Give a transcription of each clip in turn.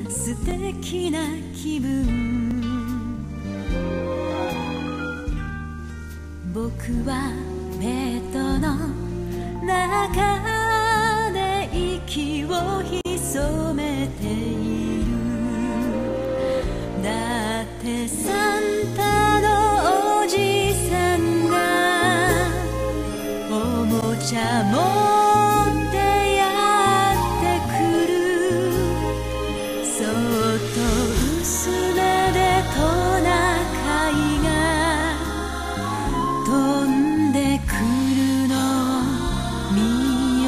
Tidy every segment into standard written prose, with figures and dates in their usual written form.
素敵な気分。僕はベッドの中で息を潜めている。だってサンタのおじさんがおもちゃ持ってやってくる。そっと薄めでトナカイが飛んでくるのを見よ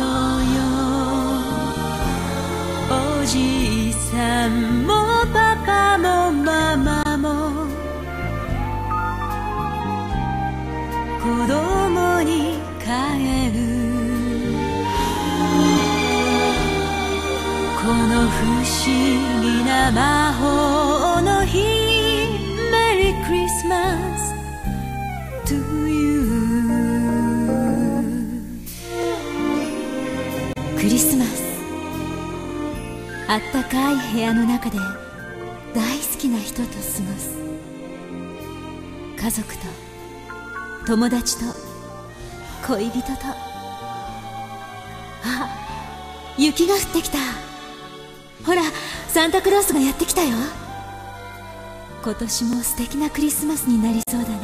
うよ。おじいさんもパパもママも子供に帰る。この不思議な魔法の日、メリークリスマス to you。 クリスマス、あったかい部屋の中で大好きな人と過ごす。家族と友達と恋人と。あ、雪が降ってきた。ほら、サンタクロースがやってきたよ。今年も素敵なクリスマスになりそうだね。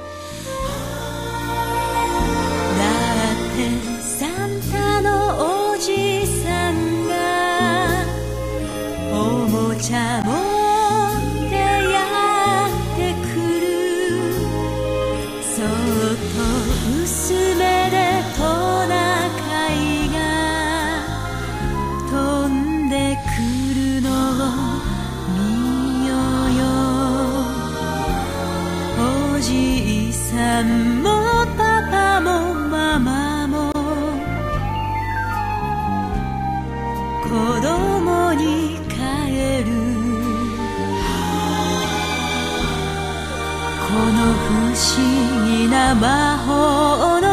だってサンタのおじさんがおもちゃ持ってやってくる。そっと薄めでトナカイが飛んでくるのを見ようよ。おじいさんもパパもママも子供に帰る。この不思議な魔法の